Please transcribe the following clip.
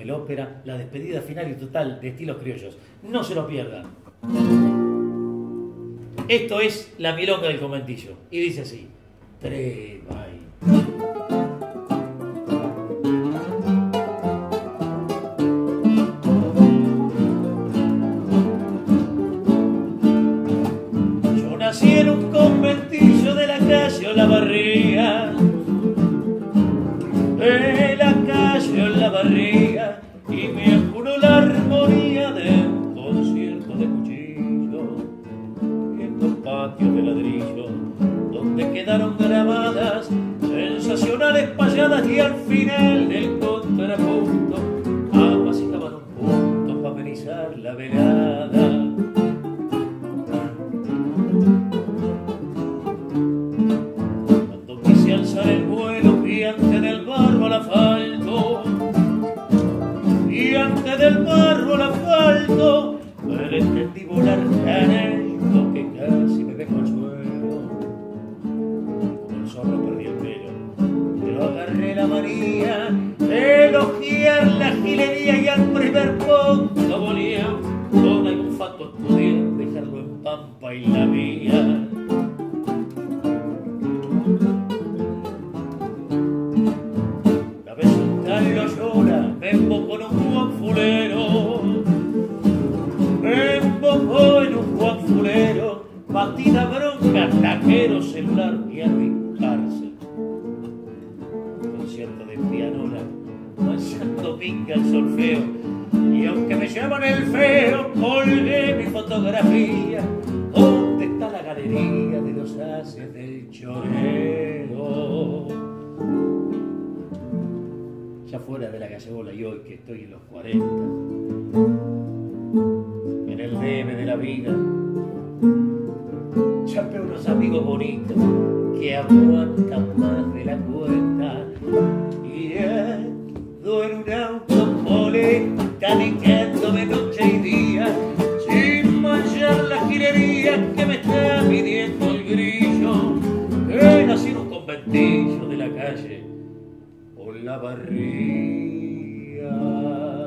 el ópera, la despedida final y total de estilos criollos. No se lo pierdan. Esto es La Milonga del Conventillo. Y dice así. Trebay. Yo nací en un conventillo de la calle Olavarría, de la calle Olavarría, y me acunó la armonía de un concierto de cuchillo en los patios de ladrillo, donde quedaron grabadas sensacionales payadas y al final del contrapunto amasijaban un punto para amenizar la velada. Cuando quise alzar el vuelo y antes del barro al asfalto, y antes del barro al asfalto, pretendí volar tan alto que casi me dejó al suelo. Como el zorro perdí el pelo, pero agarré la manía de elogiar la gilería y al primer punto volía con algún fato pudiera dejarlo en pampa y la mía. Una vez un tal Loyola me embocó en un Juan Fulero, me embocó en un Juan Fulero, batida bronca, taquero, celular y arrincarse. Concierto de pianola, manchando pinga el solfeo, y aunque me llaman el feo, colgué mi fotografía. ¿Dónde está la galería de los haces del chorero? Ya fuera de la gallebola y hoy que estoy en los 40, en el debe de la vida, chapé unos amigos bonitos que aguantan más de la cuenta, y ando en un auto poletanicándome noche y día, sin manchar la gilería que me está pidiendo el grillo, que nací en un conventillo de la calle Olavarría.